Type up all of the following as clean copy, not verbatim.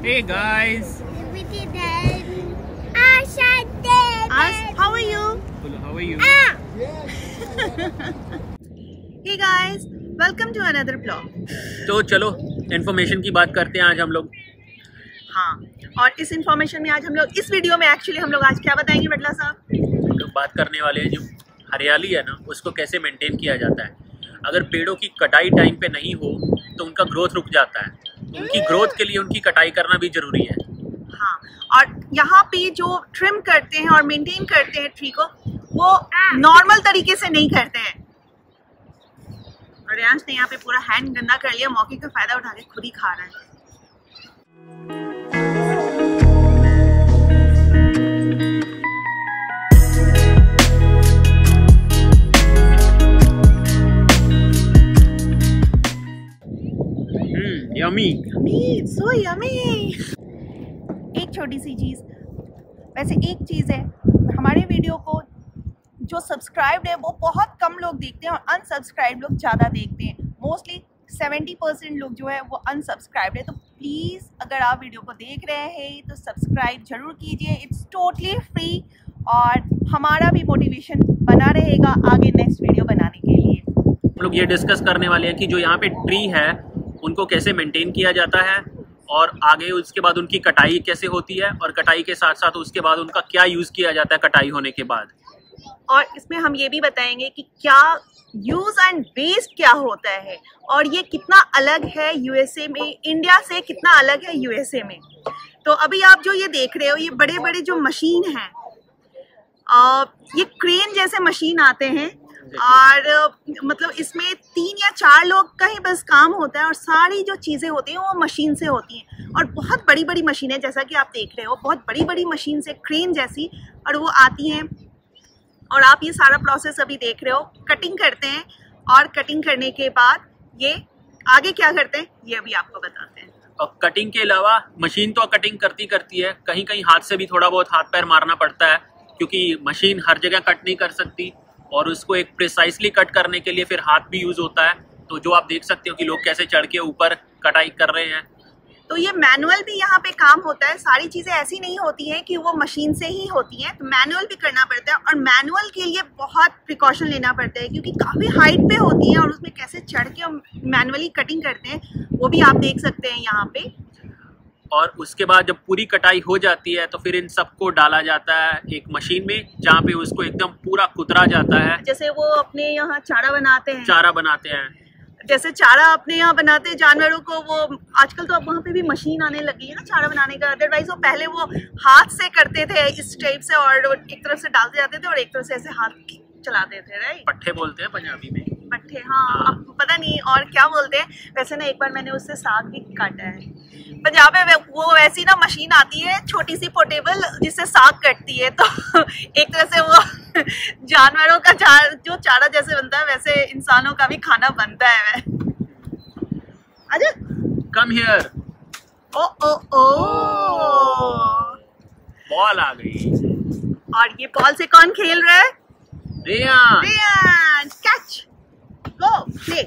Hey guys. How are you? How are you? Hey guys, welcome to another vlog. तो चलो information की बात करते हैं आज हम लोग। हाँ, और इस इंफॉर्मेशन में आज हम लोग इस वीडियो में एक्चुअली हम लोग आज क्या बताएंगे बटला साहब? हम लोग बात करने वाले हैं जो हरियाली है ना, उसको कैसे मेंटेन किया जाता है। अगर पेड़ों की कटाई टाइम पे नहीं हो तो उनका ग्रोथ रुक जाता है। उनकी ग्रोथ के लिए उनकी कटाई करना भी जरूरी है। हाँ, और यहाँ पे जो ट्रिम करते हैं और मेंटेन करते हैं ट्री को, वो नॉर्मल तरीके से नहीं करते हैं। और रियांश ने यहाँ पे पूरा हैंड गंदा कर लिया, मौके का फायदा उठा के खुद ही खा रहा है। Yummy, so yummy। एक छोटी सी चीज़, वैसे एक चीज़ है, हमारे वीडियो को जो सब्सक्राइब्ड है वो बहुत कम लोग देखते हैं और अनसब्सक्राइब लोग ज़्यादा देखते हैं। मोस्टली 70% लोग जो है वो अनसब्सक्राइब्ड है। तो प्लीज़ अगर आप वीडियो को देख रहे हैं तो सब्सक्राइब जरूर कीजिए। इट्स टोटली फ्री और हमारा भी मोटिवेशन बना रहेगा आगे नेक्स्ट वीडियो बनाने के लिए। हम लोग ये डिस्कस करने वाले हैं कि जो यहाँ पे ट्री है उनको कैसे मेंटेन किया जाता है और आगे उसके बाद उनकी कटाई कैसे होती है और कटाई के साथ साथ उसके बाद उनका क्या यूज़ किया जाता है कटाई होने के बाद। और इसमें हम ये भी बताएंगे कि क्या यूज़ एंड वेस्ट क्या होता है और ये कितना अलग है यूएसए में, इंडिया से कितना अलग है यूएसए में। तो अभी आप जो ये देख रहे हो, ये बड़े बड़े जो मशीन हैं, ये क्रेन जैसे मशीन आते हैं और मतलब इसमें 3 या 4 लोग का ही बस काम होता है और सारी जो चीज़ें होती हैं वो मशीन से होती हैं। और बहुत बड़ी बड़ी मशीन है, जैसा कि आप देख रहे हो, बहुत बड़ी बड़ी मशीन से क्रेन जैसी, और वो आती हैं और आप ये सारा प्रोसेस अभी देख रहे हो। कटिंग करते हैं और कटिंग करने के बाद ये आगे क्या करते हैं ये अभी आपको बताते हैं। और कटिंग के अलावा मशीन तो कटिंग करती है, कहीं कहीं हाथ से भी थोड़ा बहुत हाथ पैर मारना पड़ता है क्योंकि मशीन हर जगह कट नहीं कर सकती और उसको एक प्रिसाइसली कट करने के लिए फिर हाथ भी यूज़ होता है। तो जो आप देख सकते हो कि लोग कैसे चढ़ के ऊपर कटाई कर रहे हैं। तो ये मैनुअल भी यहाँ पे काम होता है। सारी चीज़ें ऐसी नहीं होती हैं कि वो मशीन से ही होती हैं, तो मैनुअल भी करना पड़ता है और मैनुअल के लिए बहुत प्रिकॉशन लेना पड़ता है क्योंकि काफ़ी हाइट पे होती है और उसमें कैसे चढ़ के मैनुअली कटिंग करते हैं वो भी आप देख सकते हैं यहाँ पे। और उसके बाद जब पूरी कटाई हो जाती है तो फिर इन सबको डाला जाता है एक मशीन में जहाँ पे उसको एकदम पूरा कुतरा जाता है। जैसे वो अपने यहाँ चारा बनाते हैं, जैसे चारा अपने यहाँ बनाते हैं जानवरों को, वो आजकल तो अब वहाँ पे भी मशीन आने लगी है ना चारा बनाने का। अदरवाइज वो पहले वो हाथ से करते थे इस टाइप से और एक तरफ से डालते जाते थे और एक तरफ से ऐसे हाथ चलाते थे। राइट, पट्ठे बोलते हैं पंजाबी में, पट्ठे। हाँ, अब पता नहीं और क्या बोलते हैं। वैसे ना एक बार मैंने उससे साग भी काटा है। पंजाब में वो वैसी ना मशीन आती है छोटी सी पोर्टेबल जिससे साग कटती है, तो एक तरह से वो जानवरों का जो चारा जैसे बनता है वैसे इंसानों का भी खाना बनता है। आजा, come here. O O O, ball आ गई। और ये बॉल से कौन खेल रहा है? रियान। Catch, go play.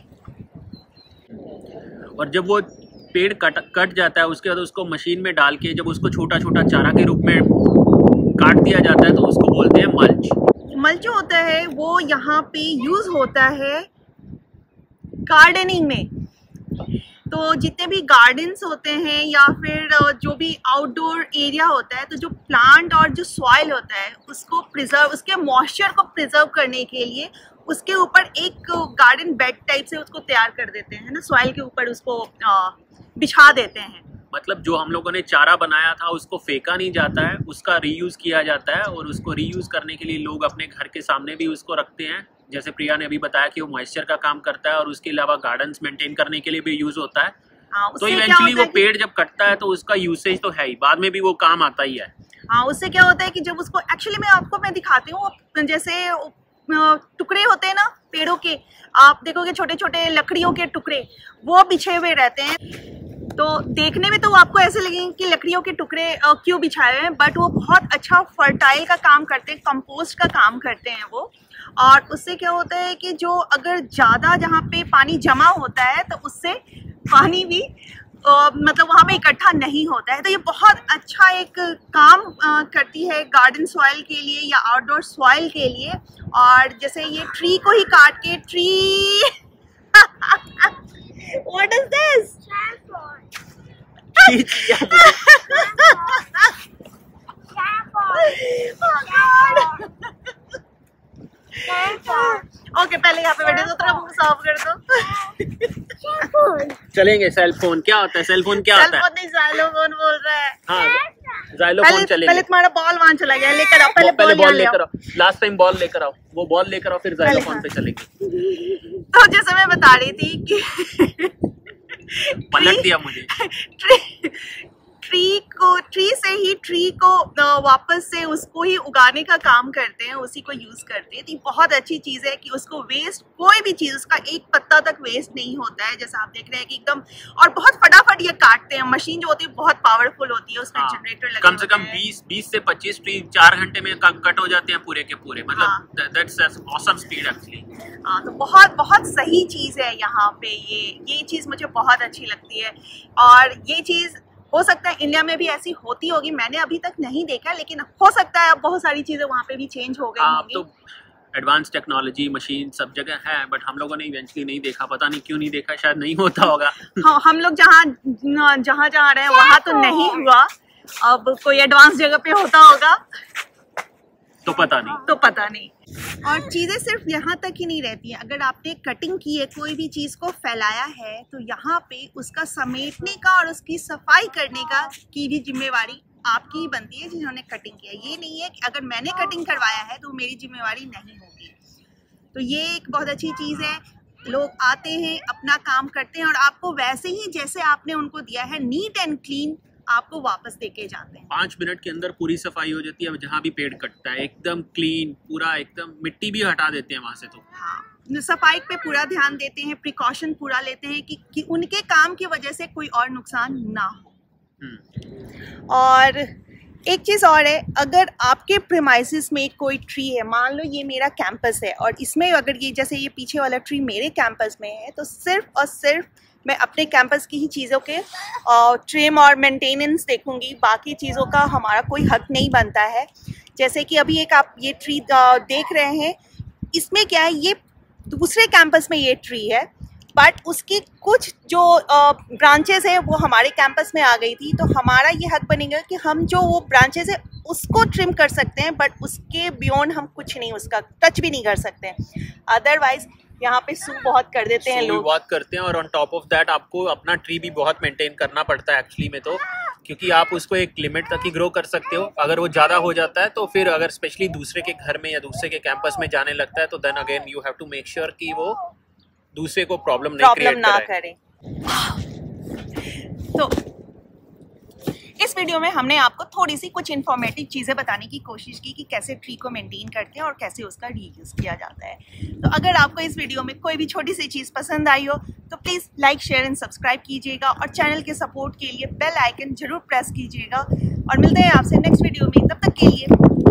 और जब वो पेड़ कट जाता है उसके बाद उसको मशीन में डाल के जब उसको छोटा छोटा चारा के रूप में काट दिया जाता है तो उसको बोलते हैं मल्च। मल्च जो होता है वो यहाँ पे यूज होता है गार्डनिंग में। तो जितने भी गार्डन्स होते हैं या फिर जो भी आउटडोर एरिया होता है, तो जो प्लांट और जो सॉइल होता है उसको प्रिजर्व, उसके मॉइस्चर को प्रिजर्व करने के लिए उसके ऊपर एक गार्डन बेड टाइप से उसको तैयार कर देते हैं ना, सॉइल के ऊपर उसको बिछा देते हैं। मतलब जो हम लोगों ने चारा बनाया था उसको फेंका नहीं जाता है, उसका रीयूज़ किया जाता है और उसको रीयूज़ करने के लिए लोग अपने घर के सामने भी उसको रखते हैं। जैसे प्रिया ने अभी बताया कि वो मॉइस्चर का काम करता है और उसके अलावा गार्डन्स मेंटेन करने के लिए भी यूज़ होता है। तो इवेंचुअली वो पेड़ जब कटता है तो उसका यूसेज तो है ही, बाद में भी वो काम आता ही है। हाँ, उससे क्या होता है कि जब उसको एक्चुअली मैं दिखाती हूँ, जैसे टुकड़े होते हैं ना पेड़ों के, आप देखोगे छोटे छोटे लकड़ियों के टुकड़े वो बिछे हुए रहते हैं। तो देखने में तो आपको ऐसे लगेंगे कि लकड़ियों के टुकड़े क्यों बिछाए हुए हैं, बट वो बहुत अच्छा फर्टाइल का काम करते हैं, कंपोस्ट का काम करते हैं वो। और उससे क्या होता है कि जो अगर ज़्यादा जहाँ पे पानी जमा होता है तो उससे पानी भी मतलब वहाँ पे इकट्ठा नहीं होता है। तो ये बहुत अच्छा एक काम करती है गार्डन सॉइल के लिए या आउटडोर सॉइल के लिए। और जैसे ये ट्री को ही काट के tree what is this? Okay, पहले यहाँ पे बैठे तो थोड़ा मुंह साफ कर दो। चलेंगे। सेलफोन क्या होता है? सेलफोन क्या होता है? सेलफोन नहीं, ज़ाइलोफोन बोल रहा है। हाँ, ज़ाइलोफोन चलेंगे। पहले तुम्हारा बॉल वहाँ चला गया, लेकर आओ। पहले बॉल लेकर आओ। लास्ट टाइम बॉल लेकर आओ, वो बॉल लेकर आओ, फिर ज़ाइलोफोन पे चलेंगे। तो जैसे मैं बता रही थी कि पलट दिया मुझे। ट्री से ही ट्री को वापस से उसको ही उगाने का काम करते हैं, उसी को यूज करते हैं। तो बहुत अच्छी चीज है कि उसको वेस्ट, कोई भी चीज उसका एक पत्ता तक वेस्ट नहीं होता है। जैसा आप देख रहे हैं कि एकदम, और बहुत फटाफट ये काटते हैं। मशीन जो होती है बहुत पावरफुल होती है, उसमें जनरेटर लगे कम से कम 20 से 25 ट्री 4 घंटे में कट हो जाते हैं पूरे के पूरे। मतलब दैट्स ऑसम स्पीड एक्चुअली। तो बहुत बहुत सही चीज है यहाँ पे। ये चीज मुझे बहुत अच्छी लगती है। और ये चीज हो सकता है इंडिया में भी ऐसी होती होगी, मैंने अभी तक नहीं देखा, लेकिन हो सकता है अब बहुत सारी चीजें वहाँ पे भी चेंज हो गई होंगी। तो एडवांस टेक्नोलॉजी मशीन सब जगह है, बट हम लोगों ने इवेंचुअली नहीं देखा। पता नहीं क्यों नहीं देखा, शायद नहीं होता होगा। हाँ, हम लोग जहाँ रहे हैं वहाँ तो नहीं हुआ। अब कोई एडवांस जगह पे होता होगा तो पता नहीं। और चीज़ें सिर्फ यहाँ तक ही नहीं रहती हैं। अगर आपने कटिंग की है, कोई भी चीज़ को फैलाया है, तो यहाँ पे उसका समेटने का और उसकी सफाई करने का की भी जिम्मेवारी आपकी ही बनती है जिन्होंने कटिंग किया। ये नहीं है कि अगर मैंने कटिंग करवाया है तो मेरी जिम्मेवारी नहीं होगी। तो ये एक बहुत अच्छी चीज़ है। लोग आते हैं, अपना काम करते हैं, और आपको वैसे ही जैसे आपने उनको दिया है नीट एंड क्लीन आपको वापस देके जाते हैं। 5 मिनट के अंदर पूरी सफाई हो जाती है। जहाँ भी पेड़ कटता है एकदम क्लीन, पूरा एकदम, मिट्टी भी हटा देते हैं वहाँ से। तो हाँ, सफाई पे पूरा ध्यान देते हैं, प्रिकॉशन पूरा लेते हैं कि उनके काम की वजह से कोई और नुकसान ना हो। और एक चीज़ और है, अगर आपके प्रीमाइसेस में कोई ट्री है, मान लो ये मेरा कैंपस है और इसमें अगर ये जैसे ये पीछे वाला ट्री मेरे कैंपस में है, तो सिर्फ और सिर्फ मैं अपने कैंपस की ही चीज़ों के ट्रिम और मेंटेनेंस देखूंगी। बाकी चीज़ों का हमारा कोई हक नहीं बनता है। जैसे कि अभी एक आप ये ट्री देख रहे हैं, इसमें क्या है, ये दूसरे कैंपस में ये ट्री है, बट उसकी कुछ जो ब्रांचेस हैं वो हमारे कैंपस में आ गई थी। तो हमारा ये हक बनेगा कि हम जो वो ब्रांचेस है उसको ट्रिम कर सकते हैं, बट उसके बियॉन्ड हम कुछ नहीं, उसका टच भी नहीं कर सकते हैं। अदरवाइज यहाँ पे सू बहुत कर देते हैं लोग, बहुत करते हैं। और ऑन टॉप ऑफ दैट आपको अपना ट्री भी बहुत मेंटेन करना पड़ता है एक्चुअली में, तो क्योंकि आप उसको एक लिमिट तक ही ग्रो कर सकते हो। अगर वो ज़्यादा हो जाता है तो फिर अगर स्पेशली दूसरे के घर में या दूसरे के कैंपस में जाने लगता है, तो then again you have to make sure कि वो दूसरे को प्रॉब्लम ना करे। तो इस वीडियो में हमने आपको थोड़ी सी कुछ इन्फॉर्मेटिव चीज़ें बताने की कोशिश की कि कैसे ट्री को मेंटेन करते हैं और कैसे उसका रीयूज किया जाता है। तो अगर आपको इस वीडियो में कोई भी छोटी सी चीज़ पसंद आई हो तो please like, share and subscribe कीजिएगा, और चैनल के सपोर्ट के लिए बेल आइकन जरूर प्रेस कीजिएगा। और मिलते हैं आपसे नेक्स्ट वीडियो में, तब तक के लिए